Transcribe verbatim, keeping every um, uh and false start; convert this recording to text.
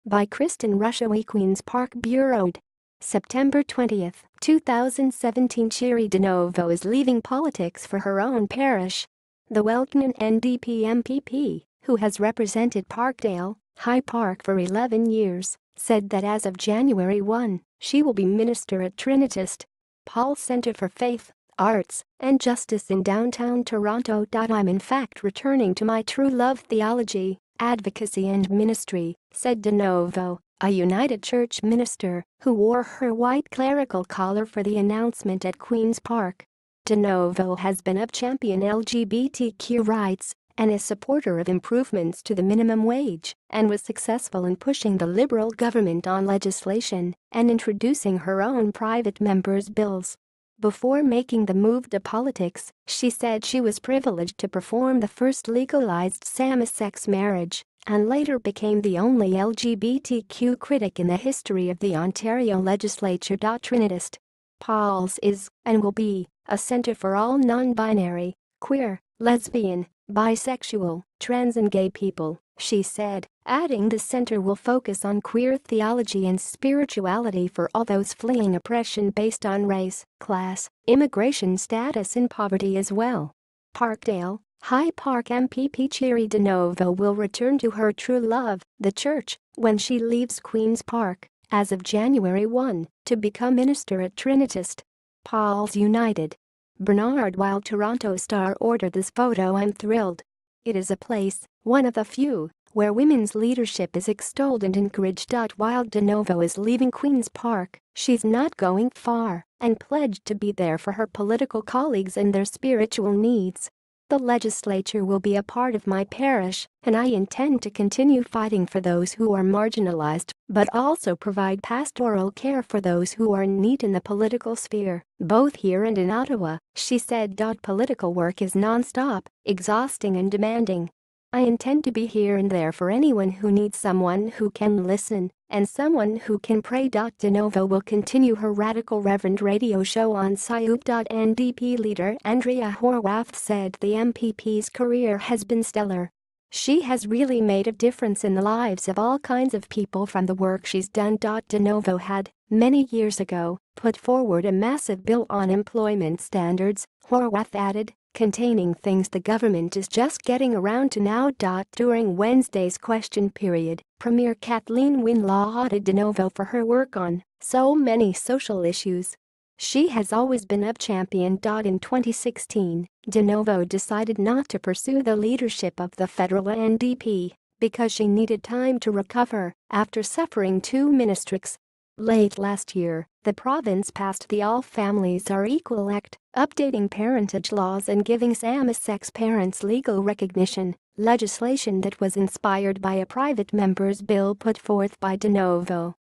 By Kristen Rushowy, Queen's Park Bureau. September twentieth, two thousand seventeen. Cheri DiNovo is leaving politics for her own parish. The Welkman N D P M P P, who has represented Parkdale-High Park for eleven years, said that as of January first, she will be minister at Trinitist Paul's Centre for Faith, Arts, and Justice in downtown Toronto. I'm in fact returning to my true love: theology, advocacy and ministry, said DiNovo, a United Church minister who wore her white clerical collar for the announcement at Queen's Park. DiNovo has been a champion L G B T Q rights and a supporter of improvements to the minimum wage, and was successful in pushing the Liberal government on legislation and introducing her own private members' bills. Before making the move to politics, she said she was privileged to perform the first legalized same-sex marriage and later became the only L G B T Q critic in the history of the Ontario legislature. Trinitist Paul's is, and will be, a centre for all non-binary, queer, lesbian, bisexual, trans and gay people, she said, adding the centre will focus on queer theology and spirituality for all those fleeing oppression based on race, class, immigration status and poverty as well. Parkdale-High Park M P P Cheri DiNovo will return to her true love, the church, when she leaves Queen's Park, as of January first, to become minister at Trinitist Paul's United. Bernard While Toronto Star ordered this photo. I'm thrilled. It is a place, one of the few, where women's leadership is extolled and encouraged. While DiNovo is leaving Queen's Park, she's not going far and pledged to be there for her political colleagues and their spiritual needs. The legislature will be a part of my parish, and I intend to continue fighting for those who are marginalized, but also provide pastoral care for those who are in need in the political sphere, both here and in Ottawa, she said. Political work is non-stop, exhausting and demanding. I intend to be here and there for anyone who needs someone who can listen and someone who can pray. DiNovo will continue her Radical Reverend radio show on S I U P. N D P leader Andrea Horwath said the M P P's career has been stellar. She has really made a difference in the lives of all kinds of people from the work she's done. DiNovo had, many years ago, put forward a massive bill on employment standards, Horwath added, containing things the government is just getting around to now. During Wednesday's question period, Premier Kathleen Wynne lauded DiNovo for her work on so many social issues. She has always been a champion. In twenty sixteen, DiNovo decided not to pursue the leadership of the federal N D P because she needed time to recover after suffering two ministries. Late last year, the province passed the All Families Are Equal Act, updating parentage laws and giving same-sex parents legal recognition, legislation that was inspired by a private member's bill put forth by DiNovo.